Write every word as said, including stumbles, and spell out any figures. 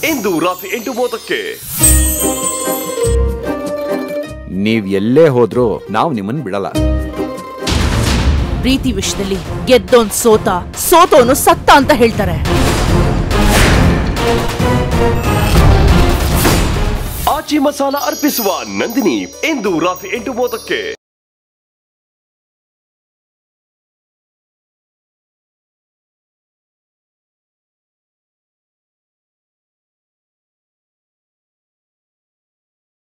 ಇಂದು ರಾತ್ರಿ ಎಂಟು ಮೂವತ್ತಕ್ಕೆ. ನೀವ್ ಎಲ್ಲೇ ಹೋದ್ರೂ ನಾವು ನಿಮ್ಮನ್ನ ಬಿಡಲ್ಲ. ಪ್ರೀತಿ ವಿಷಯದಲ್ಲಿ ಗೆದ್ದೋನ್ ಸೋತ, ಸೋತೋನು ಸತ್ತ ಅಂತ ಹೇಳ್ತಾರೆ. ಆಚಿ ಮಸಾಲ ಅರ್ಪಿಸುವ ನಂದಿನಿ ಇಂದು ರಾತ್ರಿ ಎಂಟು ಮೂವತ್ತಕ್ಕೆ.